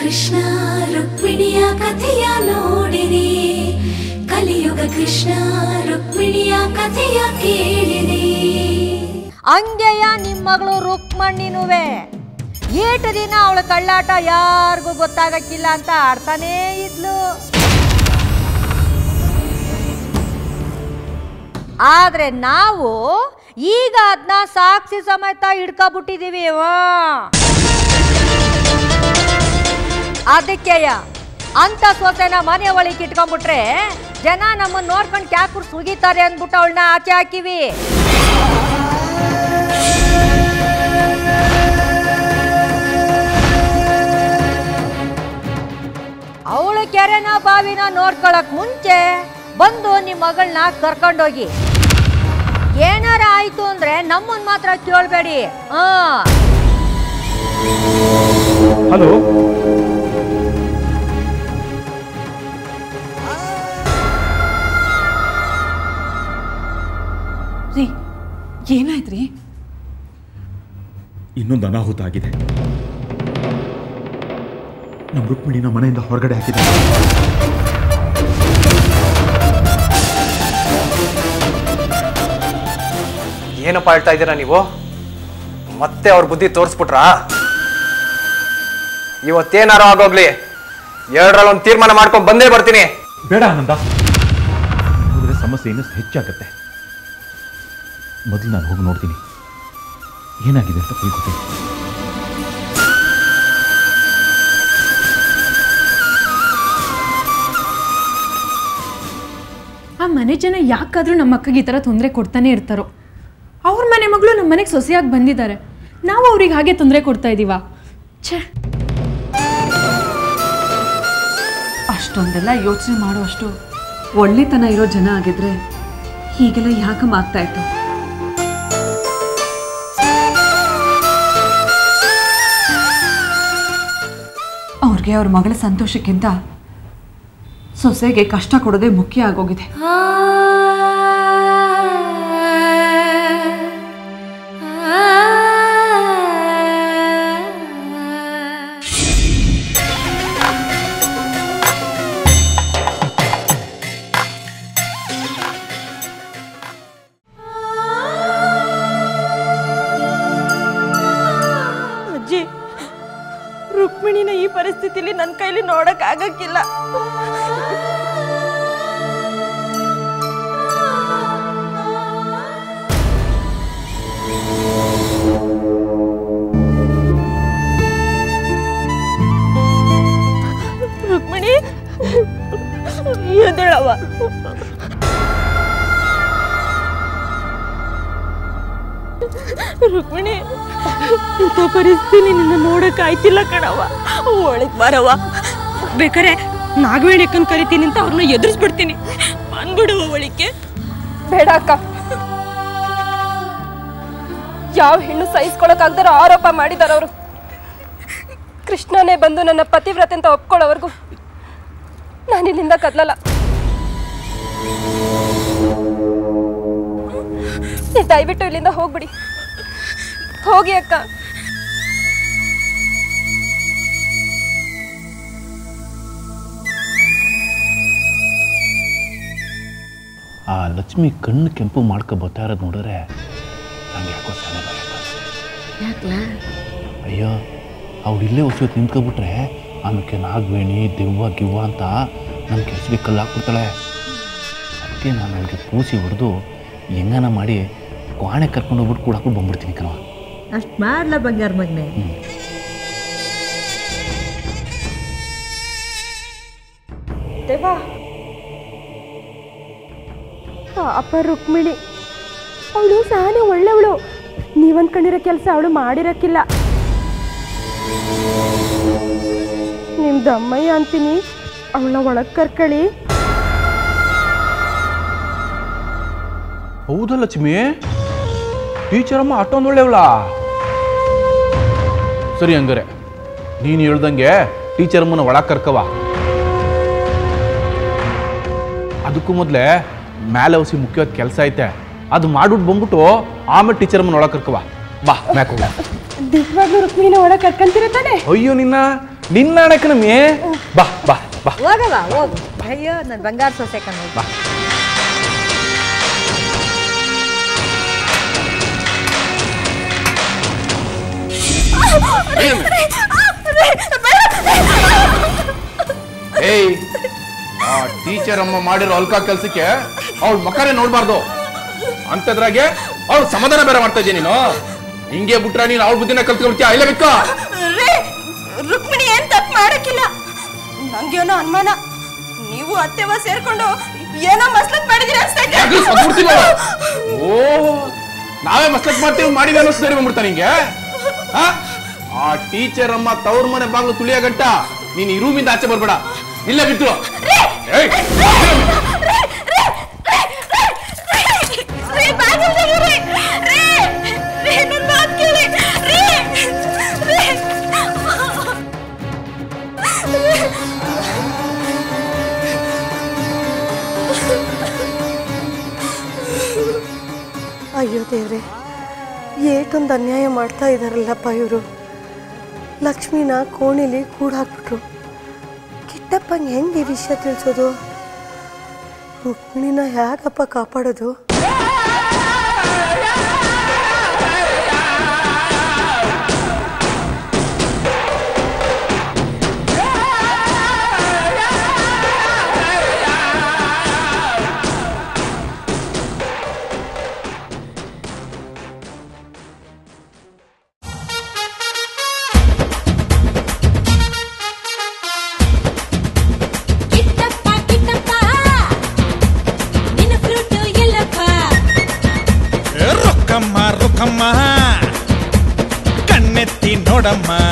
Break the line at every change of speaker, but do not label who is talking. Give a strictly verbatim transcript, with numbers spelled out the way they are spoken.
ಕೃಷ್ಣ ರುಕ್ಮಿಣಿಯ ಕಥೆಯ ನೋಡಿರಿ, ಕಲಿಯುಗ ಕೃಷ್ಣ ರುಕ್ಮಿಣಿಯ ಕಥೆಯ ಕೇಳಿರಿ.
ಹಂಗೆಯ ನಿಮ್ಮ ಮಗಳು ರುಕ್ಮಣಿನುವೆ ಏಟು ದಿನ ಅವಳ ಕಳ್ಳಾಟ ಯಾರಿಗೂ ಗೊತ್ತಾಗಕ್ಕಿಲ್ಲ ಅಂತ ಆಡ್ತಾನೇ ಇದ್ಲು. ಆದ್ರೆ ನಾವು ಈಗ ಅದನ್ನ ಸಾಕ್ಷಿ ಸಮೇತ ಹಿಡ್ಕೊಬಿಟ್ಟಿದೀವಿ. ಅದಕ್ಕೆಯ ಅಂತ ಸೊಸೆನ ಮನೆ ಒಳಗೆ ಇಟ್ಕೊಂಡ್ಬಿಟ್ರೆ ಜನ ನಮ್ಮನ್ನ ನೋಡ್ಕೊಂಡು ಕ್ಯಾಕುರ್ ಸುಗಿತಾರೆ ಅಂದ್ಬಿಟ್ಟು ಅವಳನ್ನ ಆಚೆ ಹಾಕಿವಿ. ಅವಳ ಕೆರೆನ ಬಾವಿನ ನೋಡ್ಕೊಳಕ್ ಮುಂಚೆ ಬಂದು ನಿಮ್ಮ ಮಗಳನ್ನ ಕರ್ಕೊಂಡೋಗಿ. ಏನಾರ ಆಯ್ತು ಅಂದ್ರೆ ನಮ್ಮನ್ ಮಾತ್ರ ಕೇಳಬೇಡಿ. ಹಾ
ಹಲೋ,
ರೀ ಏನಾಯ್ತ್ರಿ?
ಇನ್ನೊಂದು ಅನಾಹುತ ಆಗಿದೆ. ನಮ್ಮ ರುಕ್ಮಿಣಿನ ಮನೆಯಿಂದ ಹೊರಗಡೆ ಹಾಕಿದ್ದಾರೆ.
ಏನಪ್ಪ ಹೇಳ್ತಾ ಇದ್ದೀರಾ ನೀವು? ಮತ್ತೆ ಅವ್ರ ಬುದ್ಧಿ ತೋರಿಸ್ಬಿಟ್ರಾ? ಇವತ್ತೇನಾರು ಆಗೋಗ್ಲಿ, ಎರಡರಲ್ಲಿ ಒಂದು ತೀರ್ಮಾನ ಮಾಡ್ಕೊಂಡು ಬಂದೇ ಬರ್ತೀನಿ.
ಬೇಡ ಆನಂದ, ನೋಡಿದ್ರೆ ಸಮಸ್ಯೆ ಇನ್ನಷ್ಟು ಹೆಚ್ಚಾಗತ್ತೆ. ಮೊದಲು ನಾನು ಹೋಗಿ ನೋಡ್ತೀನಿ ಏನಾಗಿದೆ ಅಂತ ತಿಳ್ಕೊತೀನಿ.
ಆ ಮನೆ ಜನ ಯಾಕಾದ್ರೂ ನಮ್ಮ ಅಕ್ಕಗೆ ಈ ಥರ ತೊಂದರೆ ಕೊಡ್ತಾನೆ ಇರ್ತಾರೋ. ಅವ್ರ ಮನೆ ಮಗಳು ನಮ್ಮ ಮನೆಗೆ ಸೊಸೆಯಾಗಿ ಬಂದಿದ್ದಾರೆ, ನಾವು ಅವ್ರಿಗೆ ಹಾಗೆ ತೊಂದರೆ ಕೊಡ್ತಾ ಇದ್ದೀವಾ? ಛೇ,
ಅಷ್ಟೊಂದೆಲ್ಲ ಯೋಚನೆ ಮಾಡುವಷ್ಟು ಒಳ್ಳೆತನ ಇರೋ ಜನ ಆಗಿದ್ರೆ ಹೀಗೆಲ್ಲ ಯಾಕೆ ಆಗ್ತಾ ಇತ್ತು? ಅವ್ರಿಗೆ ಅವ್ರ ಮಗಳ ಸಂತೋಷಕ್ಕಿಂತ ಸೊಸೆಗೆ ಕಷ್ಟ ಕೊಡೋದೇ ಮುಖ್ಯ ಆಗೋಗಿದೆ.
ಅಜ್ಜಿ, ರುಕ್ಮಿಣಿನ ಈ ಪರಿಸ್ಥಿತಿಲಿ ನನ್ನ ಕೈಲಿ ನೋಡಕ್ ಆಗಕ್ಕಿಲ್ಲ. ರುಕ್ಮಿಣಿ ಎದ್ದೇಳವ್ವ. ರುಕ್ಮಿಣಿ, ಇಂಥ ಪರಿಸ್ಥಿತಿ ನಿನ್ನ ನೋಡಕ್ ಆಯ್ತಿಲ್ಲ ಕಣವ್ವ. ಒಳಗ್ ಬರವ್ವ. ಬೇಕಾರೆ ನಾಗವೇಣಿ ಅಕ್ಕನ್ ಕರಿತೀನಿ ಅಂತ ಅವ್ರನ್ನ ಎದುರಿಸ್ಬಿಡ್ತೀನಿ. ಬಂದ್ಬಿಡುವ ಒಳಿಕೆ.
ಬೇಡ ಅಕ್ಕ, ಯಾವ ಹೆಣ್ಣು ಸಹಿಸ್ಕೊಳಕ್ ಆಗದಾರ ಆರೋಪ ಮಾಡಿದಾರ ಅವರು. ಕೃಷ್ಣನೇ ಬಂದು ನನ್ನ ಪತಿವ್ರತೆ ಅಂತ ಒಪ್ಕೊಳ್ಳೋವರೆಗೂ ನಾನು ಇಲ್ಲಿಂದ ಕದಲಲ್ಲ. ನೀವು ದಯವಿಟ್ಟು ಇಲ್ಲಿಂದ ಹೋಗ್ಬಿಡಿ. ಹೋಗಿ ಅಕ್ಕ.
ಆ ಲಕ್ಷ್ಮಿ ಕಣ್ಣು ಕೆಂಪು ಮಾಡ್ಕೊ ಬರ್ತಾ ಇರೋದು ನೋಡಿದ್ರೆ ನಂಗೆ ಯಾಕೋ ಸಣ್ಣ
ಯಾಕಲ?
ಅಯ್ಯೋ, ಅವ್ರು ಇಲ್ಲೇ ಹೊಸೊತ್ತು ನಿಂತ್ಕೊಬಿಟ್ರೆ ಆಮೇಲೆ ನಾಗವೇಣಿ ದೆವ್ವ ಗಿವ್ವ ಅಂತ ನಮ್ಮ ಕೆಲ್ಸಕ್ಕೆ ಕಲ್ಲು ಹಾಕ್ಬಿಡ್ತಾಳೆ. ಅದಕ್ಕೆ ನಾನು ಅವ್ರಿಗೆ ಪೂಸಿ ಹೊಡೆದು ಹೆಂಗನ ಮಾಡಿ ಕ್ವಾಣೆ ಕರ್ಕೊಂಡು ಹೋಗ್ಬಿಟ್ಟು ಕೂಡ ಹಾಕೊಂಡು ಬಂದ್ಬಿಡ್ತೀನಿ ಕಣವ.
ಅಷ್ಟು ಮಾಡ್ಲ ಬಂಗಾರ ಮಗನೆ.
ದೇವಾ, ಪಾಪ ರುಕ್ಮಿಣಿ, ಅವಳು ಸಾನೆ ಒಳ್ಳೆವಳು. ನೀವನ್ಕೊಂಡಿರೋ ಕೆಲಸ ಅವಳು ಮಾಡಿರಕ್ಕಿಲ್ಲ. ನಿಮ್ದು ಅಮ್ಮಯ್ಯ ಅಂತೀನಿ, ಅವಳನ್ನ ಒಳಗೆ ಕರ್ಕಳಿ.
ಹೌದಾ ಲಕ್ಷ್ಮಿ? ಟೀಚರಮ್ಮ ಅಷ್ಟೊಂದು ಒಳ್ಳೆಯವಳ? ಸರಿ, ಹಂಗಾರೆ ನೀನು ಹೇಳ್ದಂಗೆ ಟೀಚರಮ್ಮನ ಒಳಗೆ ಕರ್ಕವ. ಅದಕ್ಕೂ ಮೊದಲೇ ಮೇಲೆ ಹೊಸಿ ಮುಖ್ಯವಾದ ಕೆಲಸ ಐತೆ, ಅದು ಮಾಡ್ಬಿಟ್ಟು ಬಂದ್ಬಿಟ್ಟು ಆಮೇಲೆ ಟೀಚರಮ್ಮನ ಒಳಗೆ ಕರ್ಕವ. ಬಾ ಮ್ಯಾಕ್ ಹೋಗ.
ದಿಗ್ವಾಗ್ಲೂ ರುಕ್ಮಿಣಿನ ಒಳಗೆ ಕರ್ಕಂತೀರ ತಾನೆ?
ಅಯ್ಯೋ ನಿನ್ನ,
ನಿನ್ನ ಕಣಮ್ಮಿ ಬಾ ಬಾ ಬಾ
ಹೋಗವ ಹೋಗು ಅಯ್ಯೋ ನನ್ನ ಬಂಗಾರ ಸೊಸೆ ಕಣ
ಬಾ
ಏಯ್ ಆ ಟೀಚರ್ ಅಮ್ಮ ಮಾಡಿರೋ ಅಲ್ಕ ಕೆಲ್ಸಕ್ಕೆ ಅವಳ ಮಕ್ಕನೇ ನೋಡ್ಬಾರ್ದು ಅಂತದ್ರಾಗೆ ಅವಳು ಸಮಾಧಾನ ಬೇರೆ ಮಾಡ್ತಾ ಇದ್ದೀನಿ ನೀನು ಹಿಂಗೆ ಬಿಟ್ರ ನೀನು ಅವಳ ಬುದ್ಧಿನ ಕಲ್ತ್ಕೊಳ್ತೀಯ ಇಲ್ಲ ಬೇಕಾ
ರುಕ್ಮಿಣಿ ಏನ್ ತಪ್ಪು ಮಾಡಕ್ಕಿಲ್ಲ ನಂಗೇನೋ ಅನುಮಾನ ನೀವು ಅತ್ತೆವ ಸೇರ್ಕೊಂಡು ಏನೋ ಮಸ್ಲತ್ ಮಾಡಿದಿರ
ಓ ನಾವೇ ಮಸ್ಲಕ್ ಮಾಡ್ತೀವಿ ಮಾಡಿವಿ ಅನ್ನೋ ಸರಿ ಬಂದ್ಬಿಡ್ತಾ ನಿಂಗೆ ಆ ಟೀಚರ್ ಅಮ್ಮ ತವ್ರ ಮನೆ ಬಾಗ್ಲು ತುಳಿಯ ಗಂಟ ನೀನ್ ಈ ರೂಮಿಂದ ಆಚೆ ಬರ್ಬೇಡ ಇಲ್ಲ ಬಿಟ್ಟು
ಅಯ್ಯೋ ದೇವ್ರೆ ಏಟೊಂದು ಅನ್ಯಾಯ ಮಾಡ್ತಾ ಇದ್ದಾರಲ್ಲಪ್ಪ ಇವರು ಲಕ್ಷ್ಮಿನ ಕೋಣಿಲಿ ಕೂಡ ಹಾಕ್ಬಿಟ್ರು ಕಿಟ್ಟಪ್ಪಂಗೆ ಹೆಂಗೆ ಈ ವಿಷಯ ತಿಳಿಸೋದು ರುಕ್ಮಿಣಿನ ಹೇಗಪ್ಪ ಕಾಪಾಡೋದು
ಕಣ್ಣೆತ್ತಿ ನೋಡಮ್ಮ